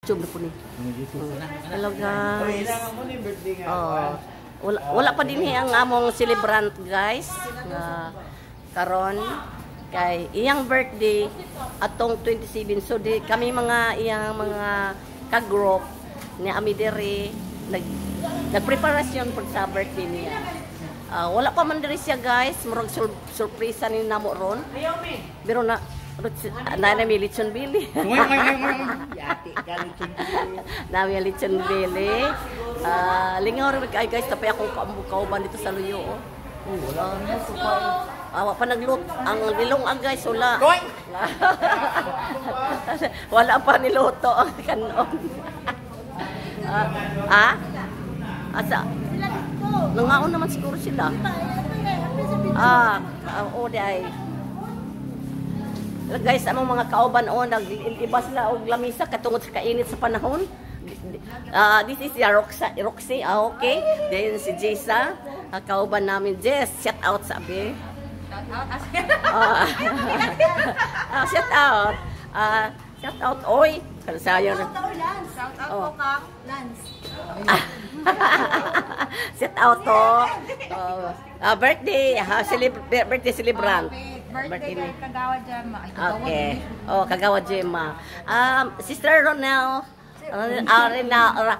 YouTube na po ni. Hello guys. Wala pa din ang among celebrant guys. Karon kay iyang birthday atong 27. So di kami mga iyang mga ka-group ni Amidere nagpreparasyon for sa birthday niya. Wala pa man diri siya guys, murag surpresa ni namo ron. Pero na may lechon bili. Nami lechon bili. Lingaw rin kay guys tapay akong kauban dito sa luyo. Awa pa naglut ang nilong guys wala. Wala pa niluto ang kanon. Asa? Nangaon naman siguro sila. Day. Guys, among mga kauban nag-iba sila og lamisa katungod sa kainit sa panahon. This is Roxy, okay. Then si Jessa, kauban namin. Jess, shout out sabi. Shout out. Shout out oy. Sayang. Shout out po ka, Lance. Shout out to birthday, birthday celebrant. Birthday kay Kagawa Gemma. Okay. Kagawa Gemma. Sister Ronel. Ronela.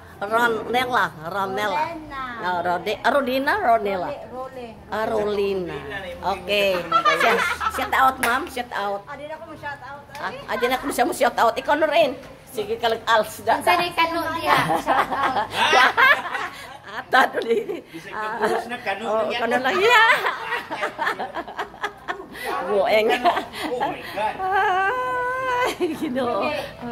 Rodina. Rolina. Okay. Shout out, ma'am. Shout out. Adin ako mo shout out. Adin ako mo shout out. Ikaw na rin. Sige kalag als. Saan kanu dia? Shout out. Ata duli. Kanu lang ya. Bueng. Oh my God. Ginoo.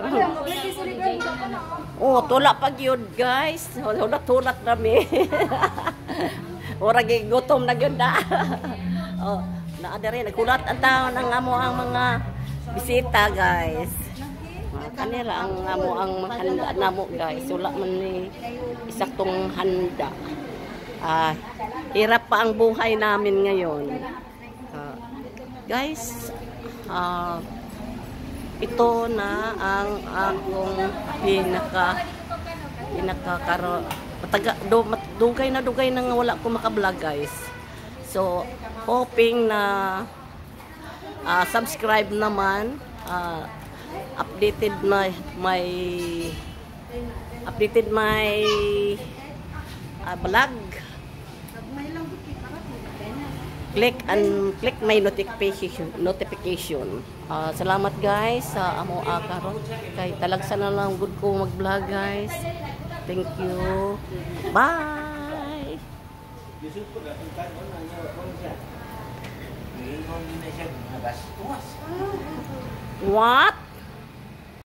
Tula pag yun guys. Tulat nami. Orag gutom na yun na. Naadari, nagkulat ang tao ng amo ang mga bisita guys. Kanila ang amo ang handa namo guys. Wala man ni isaktong handa. Hirap pa ang buhay namin ngayon. Guys, ito na ang akong dugay na nga wala ko makablog guys. So hoping na subscribe naman, updated my vlog. Click my notification. Salamat guys sa amo karon kay talagsa na lang good ko mag-vlog guys. Thank you. Bye. What?